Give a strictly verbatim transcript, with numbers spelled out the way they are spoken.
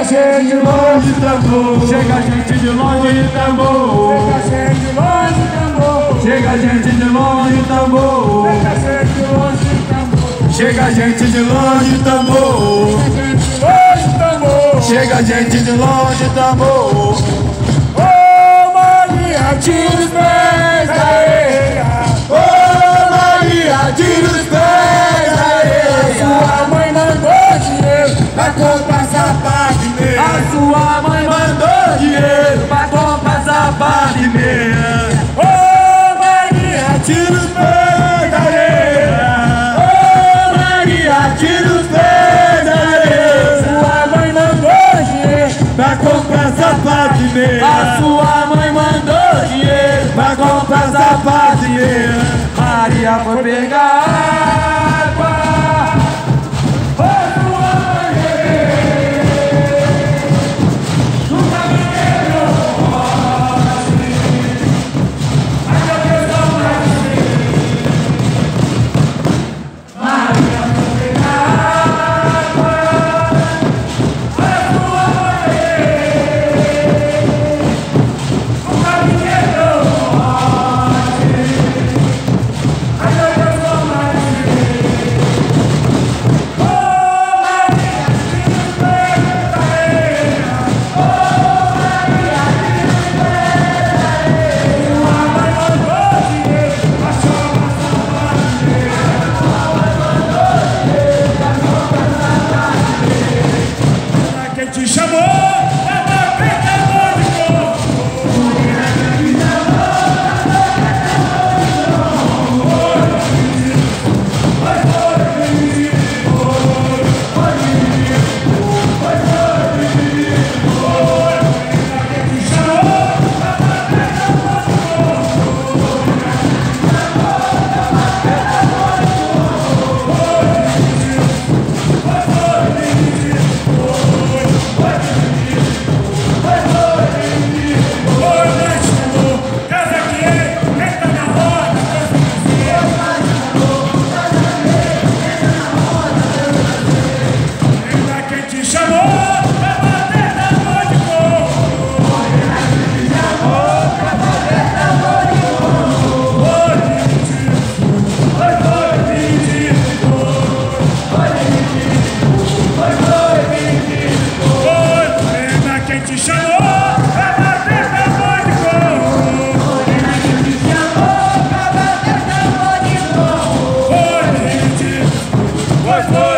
Chega gente de longe, tambor. Chega gente de longe, tambor. Chega gente de longe, tambor. Chega gente de longe, tambor. Chega gente de longe, tambor. Chega gente de longe, tambor. Ô Maria, tira os pés da areia. Ô Maria, tira os pés da areia. Sua mãe mandou dinheiro pra comprar sapato e meia. A sua mãe mandou dinheiro pra comprar sapato e meia. Ô Maria, tira os pés da areia. Ô Maria, tira os pés da areia. Sua mãe mandou dinheiro Pra comprar sapato e meia. A sua mãe mandou dinheiro Pra comprar sapato e meia. Maria foi pegar água. Foi sua mãe beber. Nunca me quebrou assim. Mas eu quero mais assim. Maria foi pegar água. Foi sua mãe beber. Nunca me quebrou assim. Mas eu quero mais assim. Quem te chamou pra bater tambor de novo? Quem te chamou pra bater tambor de novo? Foi, foi, foi, foi, foi, quem te chamou pra bater tambor de novo? Foi, foi.